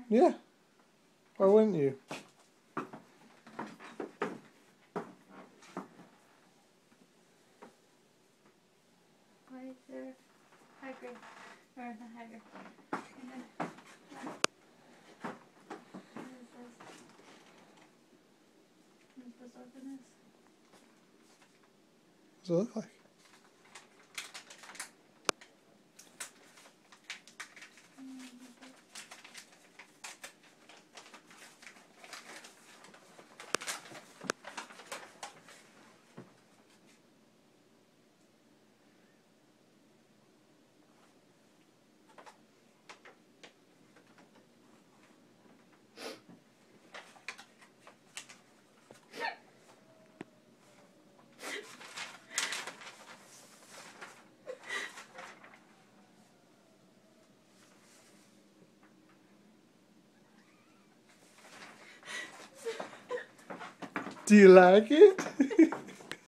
Yeah. Why wouldn't you? Why is there Hagrid? Or not Hagrid. What is this? What is this open this? What does it look like? Do you like it?